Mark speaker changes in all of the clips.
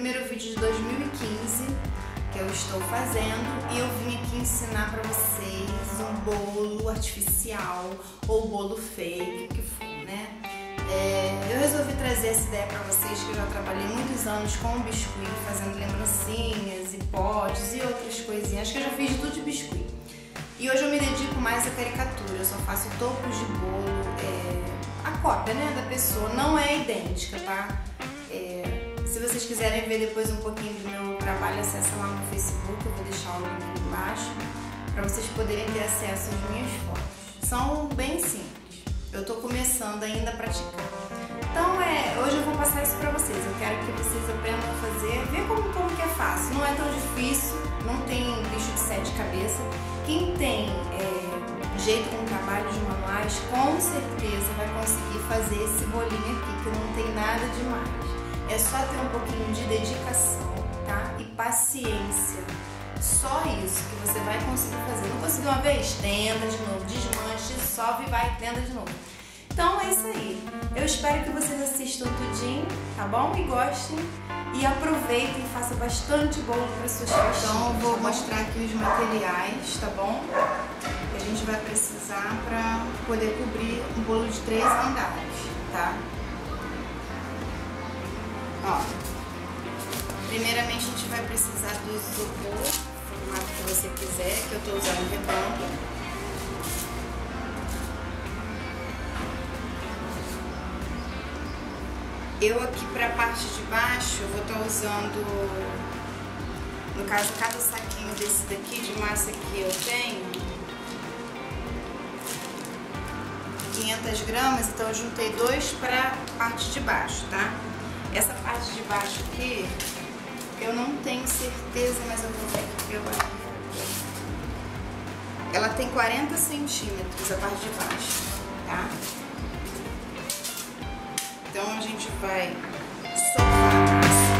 Speaker 1: primeiro vídeo de 2015 que eu estou fazendo e eu vim aqui ensinar para vocês um bolo artificial ou bolo fake, o que for, né? Eu resolvi trazer essa ideia para vocês que eu já trabalhei muitos anos com biscuit, fazendo lembrancinhas e potes e outras coisinhas. Acho que eu já fiz de tudo de biscuit. E hoje eu me dedico mais à caricatura, eu só faço topos de bolo, a cópia, né, da pessoa, não é idêntica, tá? Se vocês quiserem ver depois um pouquinho do meu trabalho, acessa lá no Facebook, eu vou deixar o link aqui embaixo, para vocês poderem ter acesso às minhas fotos. São bem simples, eu tô começando ainda a praticar. Então hoje eu vou passar isso para vocês, eu quero que vocês aprendam a fazer, ver como que é fácil, não é tão difícil, não tem bicho de 7 cabeças. Quem tem jeito com trabalho de manuais, com certeza vai conseguir fazer esse bolinho aqui, que não tem nada demais. É só ter um pouquinho de dedicação, tá? E paciência. Só isso que você vai conseguir fazer. Não conseguiu uma vez? Tenta de novo, desmanche, sobe e vai, tenta de novo. Então é isso aí. Eu espero que vocês assistam tudinho, tá bom? E gostem. E aproveitem e façam bastante bolo para suas festas. Então eu vou mostrar aqui os materiais, tá bom? Que a gente vai precisar para poder cobrir um bolo de 3 andares, tá? Ó, primeiramente a gente vai precisar do isopor, formato que você quiser, que eu tô usando redondo. Eu aqui para a parte de baixo, eu vou estar usando, no caso, cada saquinho desse daqui de massa que eu tenho, 500 gramas, então eu juntei 2 para a parte de baixo, tá? Essa parte de baixo aqui, eu não tenho certeza, mas eu vou ver aqui pela... Ela tem 40 centímetros a parte de baixo, tá? Então a gente vai sovar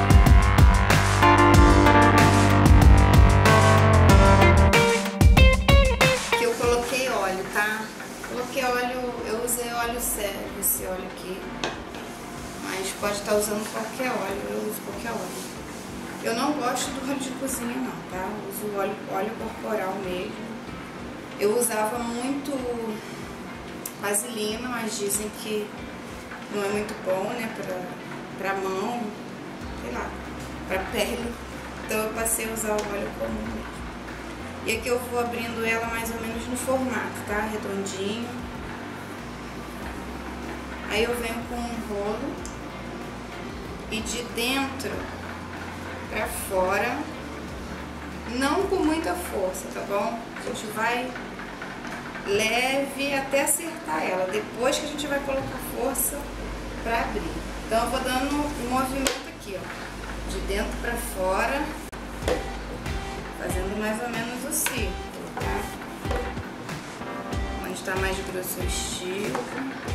Speaker 1: aqui. Eu coloquei óleo, tá? Coloquei óleo, eu usei óleo sério, esse óleo aqui. Mas pode estar usando qualquer óleo, eu uso qualquer óleo. Eu não gosto do óleo de cozinha não, tá? Eu uso óleo corporal mesmo. Eu usava muito vaselina, mas dizem que não é muito bom, né, pra mão, sei lá, pra pele. Então eu passei a usar o óleo comum mesmo. E aqui eu vou abrindo ela mais ou menos no formato, tá? Redondinho. Aí eu venho com um rolo e de dentro pra fora, não com muita força, tá bom? A gente vai leve até acertar ela, depois que a gente vai colocar força pra abrir. Então eu vou dando um movimento aqui, ó, de dentro pra fora, fazendo mais ou menos o círculo, tá? Onde tá mais grosso eu estico.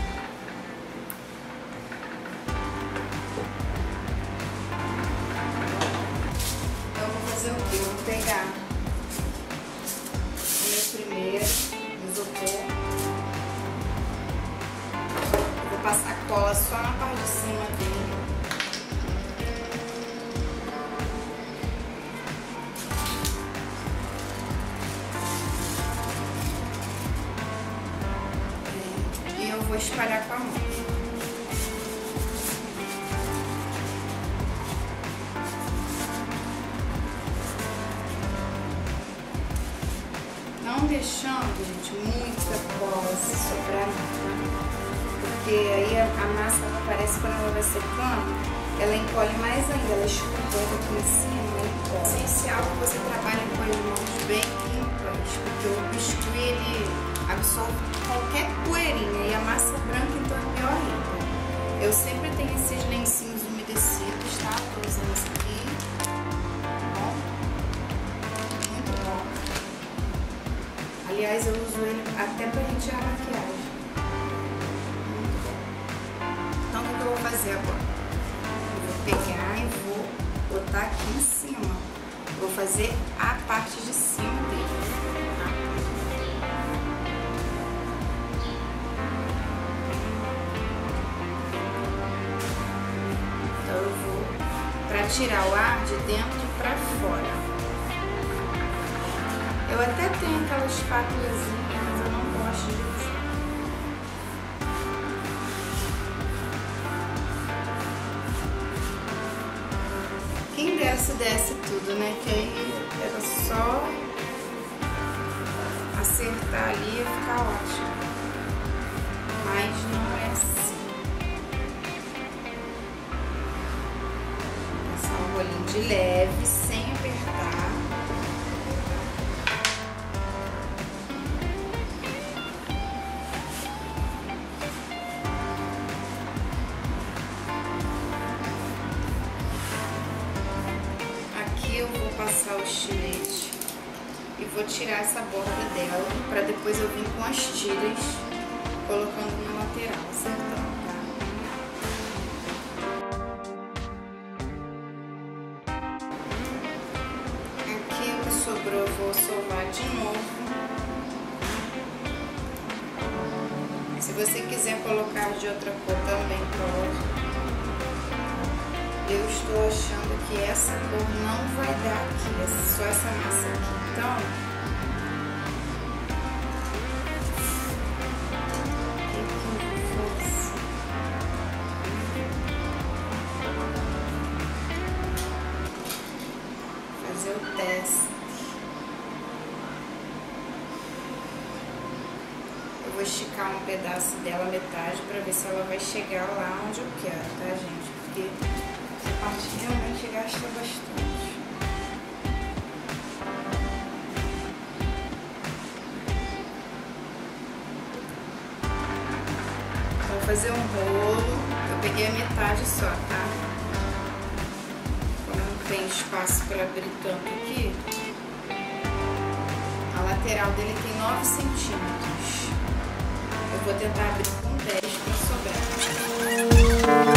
Speaker 1: Então eu vou fazer o quê? Eu vou pegar o meu primeiro isopor, vou passar cola só na parte de cima dele. E eu vou espalhar com a mão. Não deixando, gente, muita cola sobrar, tá? Porque aí a massa, parece, quando ela vai secando, ela encolhe mais ainda, ela escorrega aqui em cima e encolhe. É essencial que você trabalhe com as mãos bem limpas, porque o biscuit, ele absorve qualquer poeirinha, e a massa branca então é pior ainda. Eu sempre tenho esses lencinhos umedecidos, tá? Tô usando esse aqui, bom? Muito bom. Aliás, eu uso ele até pra retirar a maquiagem. Então, o que eu vou fazer agora? Eu vou pegar e vou botar aqui em cima. Vou fazer a parte de cima dele, tá? Então, eu vou, pra tirar o ar de dentro para fora. Eu até tenho aquela espátulazinha, mas eu não gosto de usar. Quem desse tudo, né? Que aí era só acertar ali e ia ficar ótimo. Mas não é assim. Vou passar um rolinho de leve, sem apertar. Aqui eu vou passar o estilete e vou tirar essa borda dela, para depois eu vir com as tiras colocando na lateral, acertando, tá? Aqui o que sobrou eu vou sovar de novo. Se você quiser colocar de outra cor também pode. Eu estou achando que essa cor não vai dar aqui, é só essa massa aqui. Então, fazer o teste. Eu vou esticar um pedaço dela, metade, para ver se ela vai chegar lá onde eu quero, tá, gente? Porque essa parte realmente gasta bastante. Vou fazer um rolo. Eu peguei a metade só, tá? Como não tem espaço para abrir tanto aqui, a lateral dele tem 9 centímetros. Eu vou tentar abrir com 10 para sobrar.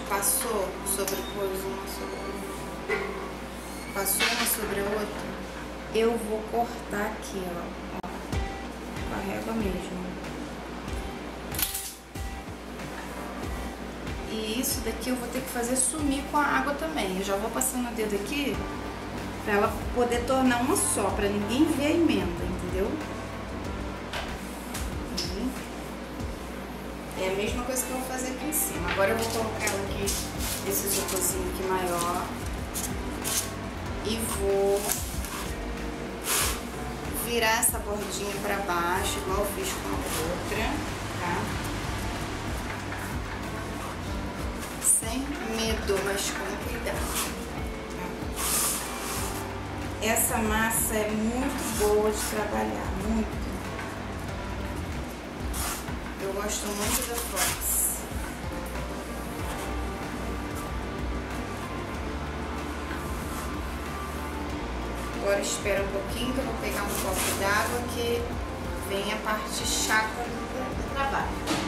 Speaker 1: passou, sobrepôs uma sobre a outra, passou uma sobre a outra, eu vou cortar aqui, ó, com a régua mesmo. E isso daqui eu vou ter que fazer sumir com a água também. Eu já vou passando o dedo aqui pra ela poder tornar uma só, pra ninguém ver a emenda, entendeu? É a mesma coisa que eu vou fazer aqui em cima. Agora eu vou colocar ela aqui, esse isoporzinho aqui maior, e vou virar essa bordinha pra baixo, igual eu fiz com a outra, tá? Sem medo, mas com cuidado. Essa massa é muito boa de trabalhar, muito. Eu gosto muito da Fox. Agora espera um pouquinho que eu vou pegar um copo d'água que vem a parte chata do trabalho.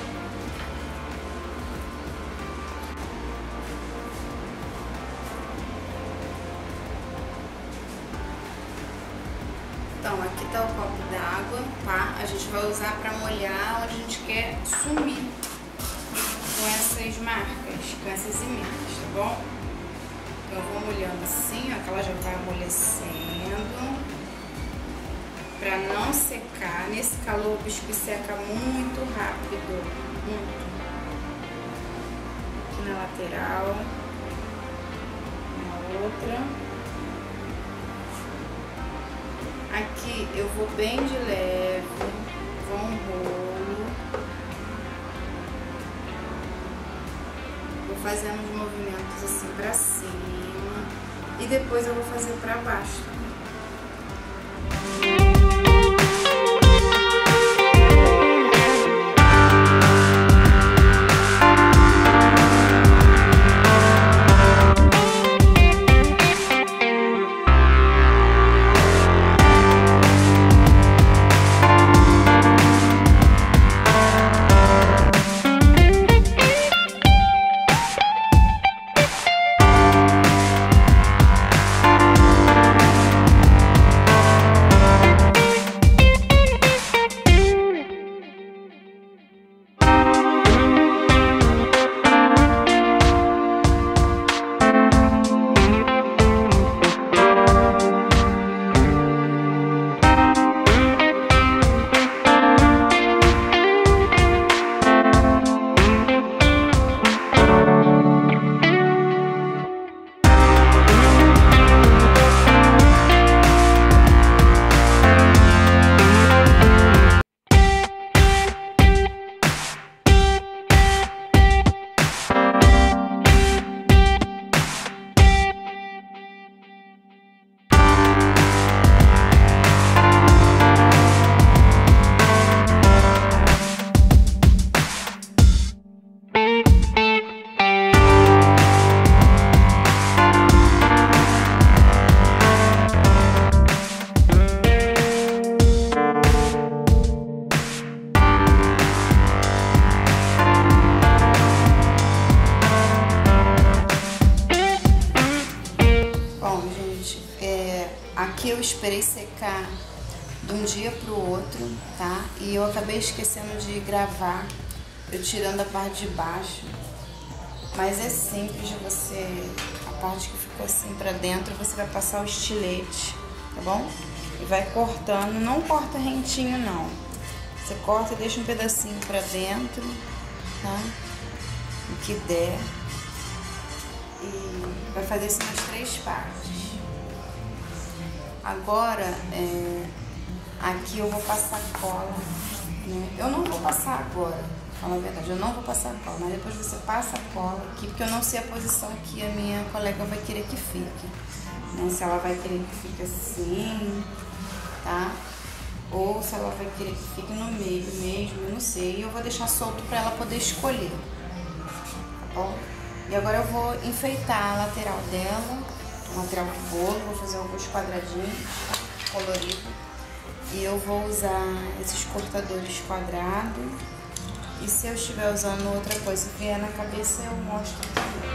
Speaker 1: Então, aqui tá o copo d'água, tá? A gente vai usar pra molhar onde a gente quer sumir com essas marcas, com essas emendas, tá bom? Então, eu vou molhando assim, ó, que ela já vai amolecendo. Pra não secar. Nesse calor, o biscoito seca muito rápido, muito. Aqui na lateral, na outra. Aqui eu vou bem de leve, vou um rolo, vou fazendo uns movimentos assim pra cima e depois eu vou fazer pra baixo também. Aqui eu esperei secar de um dia pro outro, tá? E eu acabei esquecendo de gravar, eu tirando a parte de baixo. Mas é simples de você, a parte que ficou assim pra dentro, você vai passar o estilete, tá bom? E vai cortando, não corta rentinho não. Você corta e deixa um pedacinho pra dentro, tá? O que der. E vai fazer isso nas 3 partes. Agora, aqui eu vou passar cola, né? Eu não vou passar agora, fala a verdade, eu não vou passar cola, mas depois você passa a cola aqui, porque eu não sei a posição que a minha colega vai querer que fique, né? Se ela vai querer que fique assim, tá? Ou se ela vai querer que fique no meio mesmo, eu não sei. E eu vou deixar solto pra ela poder escolher, tá bom? E agora eu vou enfeitar a lateral dela, lateral do bolo, vou fazer alguns quadradinhos coloridos. E eu vou usar esses cortadores quadrados E se eu estiver usando outra coisa e vier na cabeça, eu mostro também.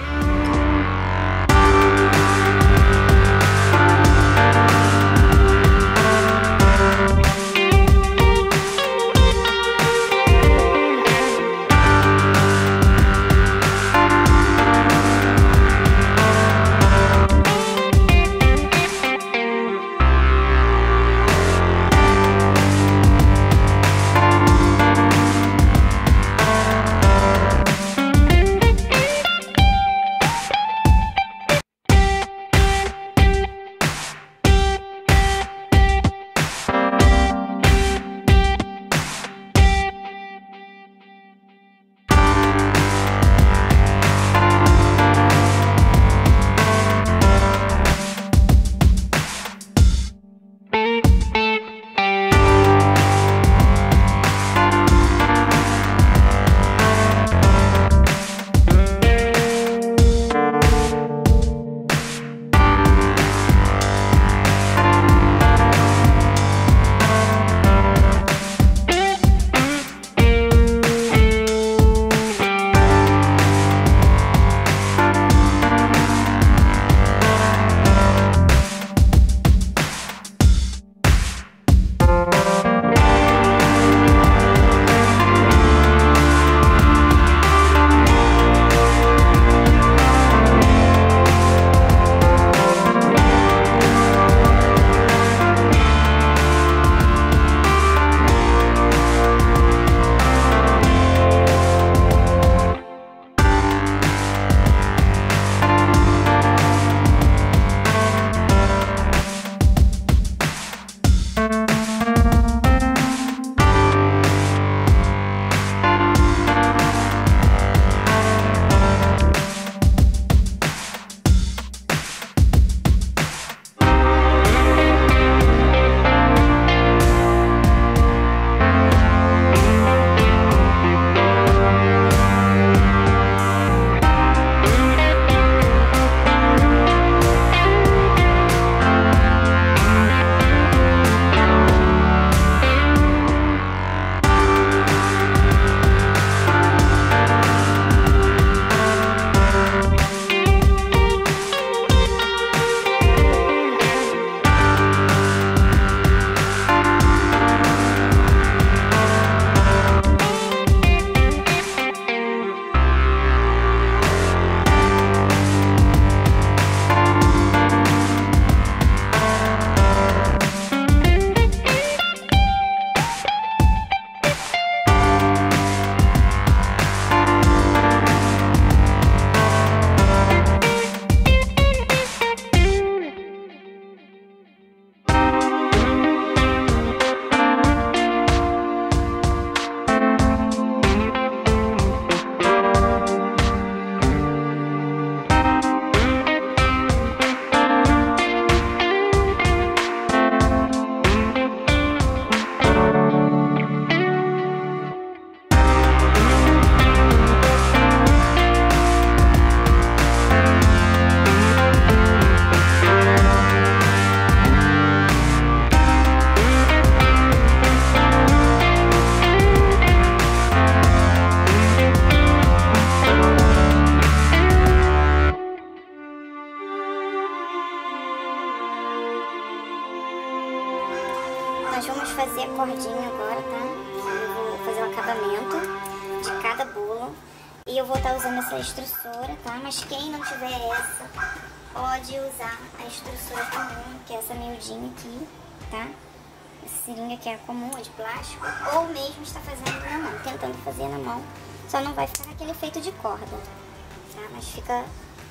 Speaker 2: Nós vamos fazer a cordinha agora, tá? Eu vou fazer o acabamento de cada bolo. E eu vou estar usando essa extrusora, tá? Mas quem não tiver essa, pode usar a extrusora comum, que é essa miudinha aqui, tá? Essa seringa que é comum, é de plástico. Ou mesmo está fazendo na mão, tentando fazer na mão. Só não vai ficar aquele efeito de corda, tá? Mas fica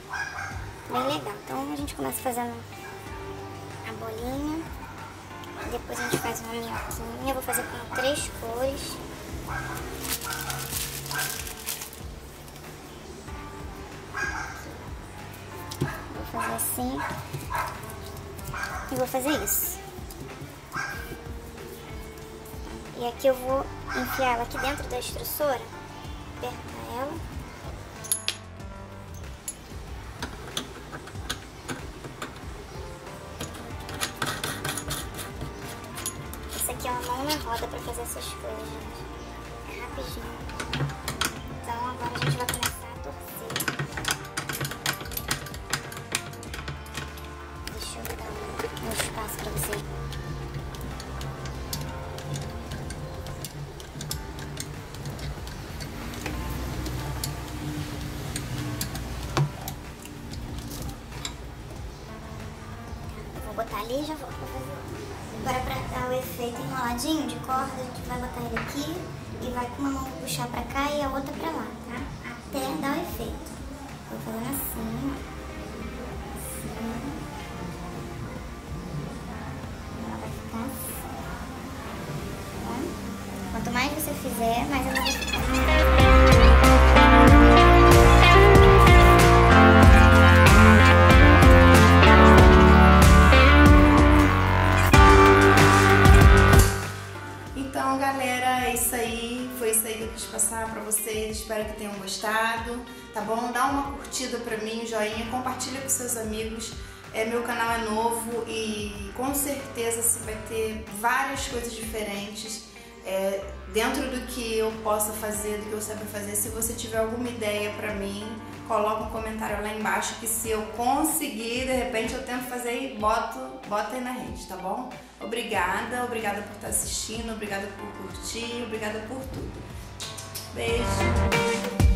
Speaker 2: bem legal. Então a gente começa fazendo a bolinha. Depois a gente faz uma minhoquinha. Eu vou fazer com 3 cores. Vou fazer assim. E vou fazer isso. E aqui eu vou enfiar ela aqui dentro da extrusora. Apertar ela. Essa aqui é uma mão na roda pra fazer essas coisas, gente. É rapidinho. Agora a gente vai começar a torcer. Deixa eu dar um espaço pra você. Vou botar ali e já volto pra fazer. Agora, pra dar o efeito enroladinho de corda, a gente vai botar ele aqui e vai com uma mão puxar pra cá e a outra pra lá, tá? Até dar o efeito. Vou fazendo assim, ó. Assim. Ela vai ficar assim. Tá? Quanto mais você fizer, mais ela vai ficar.
Speaker 1: Então, galera, é isso aí. Foi isso aí que eu quis passar pra vocês. Espero que tenham gostado, tá bom? Dá uma curtida pra mim, joinha, compartilha com seus amigos. Meu canal é novo e com certeza você vai ter várias coisas diferentes dentro do que eu possa fazer, do que eu saiba fazer. Se você tiver alguma ideia pra mim, coloca um comentário lá embaixo que se eu conseguir, de repente eu tento fazer e bota aí na rede, tá bom? Obrigada por estar assistindo, obrigada por curtir, obrigada por tudo. Beijo!